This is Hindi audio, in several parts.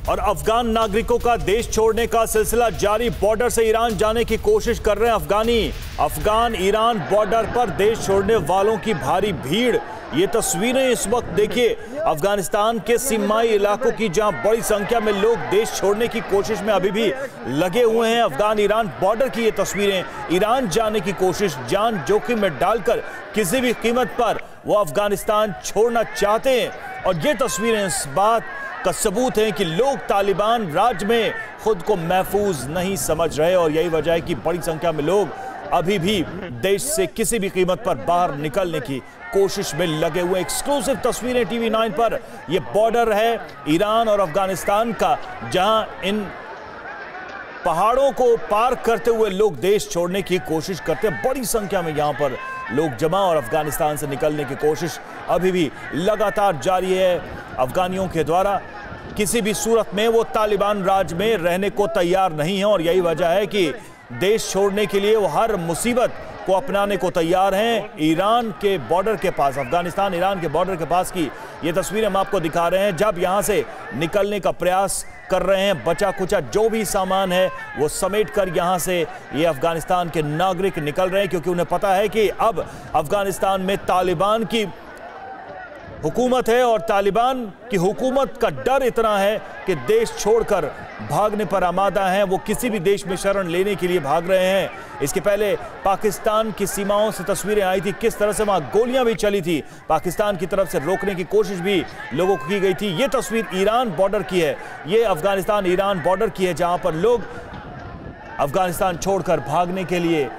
और अफगान नागरिकों का देश छोड़ने का सिलसिला जारी। बॉर्डर से ईरान जाने की कोशिश कर रहे हैं अफगान ईरान बॉर्डर पर देश छोड़ने वालों की भारी भीड़। ये तस्वीरें इस वक्त देखिए अफगानिस्तान के सीमाई इलाकों की, जहां बड़ी संख्या में लोग देश छोड़ने की कोशिश में अभी भी लगे हुए हैं। अफगान ईरान बॉर्डर की ये तस्वीरें, ईरान जाने की कोशिश, जान जोखिम में डालकर किसी भी कीमत पर वो अफगानिस्तान छोड़ना चाहते हैं। और ये तस्वीरें इस बात का सबूत है कि लोग तालिबान राज में खुद को महफूज नहीं समझ रहे, और यही वजह है कि बड़ी संख्या में लोग अभी भी देश से किसी भी कीमत पर बाहर निकलने की कोशिश में लगे हुए। एक्सक्लूसिव तस्वीरें टीवी 9 पर। यह बॉर्डर है ईरान और अफगानिस्तान का, जहां इन पहाड़ों को पार करते हुए लोग देश छोड़ने की कोशिश करते हैं। बड़ी संख्या में यहां पर लोग जमा और अफगानिस्तान से निकलने की कोशिश अभी भी लगातार जारी है। अफगानियों के द्वारा किसी भी सूरत में वो तालिबान राज में रहने को तैयार नहीं है, और यही वजह है कि देश छोड़ने के लिए वो हर मुसीबत को अपनाने को तैयार हैं। ईरान के बॉर्डर के पास, अफगानिस्तान ईरान के बॉर्डर के पास की ये तस्वीरें हम आपको दिखा रहे हैं, जब यहां से निकलने का प्रयास कर रहे हैं। बचा कुचा जो भी सामान है वो समेट कर यहां से ये अफगानिस्तान के नागरिक निकल रहे हैं, क्योंकि उन्हें पता है कि अब अफगानिस्तान में तालिबान की हुकूमत है, और तालिबान की हुकूमत का डर इतना है कि देश छोड़कर भागने पर आमादा हैं। वो किसी भी देश में शरण लेने के लिए भाग रहे हैं। इसके पहले पाकिस्तान की सीमाओं से तस्वीरें आई थी, किस तरह से वहां गोलियां भी चली थी, पाकिस्तान की तरफ से रोकने की कोशिश भी लोगों को की गई थी। ये तस्वीर ईरान बॉर्डर की है, ये अफगानिस्तान ईरान बॉर्डर की है, जहां पर लोग अफगानिस्तान छोड़कर भागने के लिए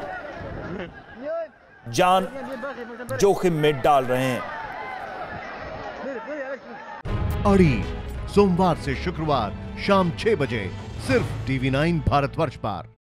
जान जोखिम में डाल रहे हैं। अड़ी सोमवार से शुक्रवार शाम 6 बजे सिर्फ टीवी 9 भारतवर्ष पर।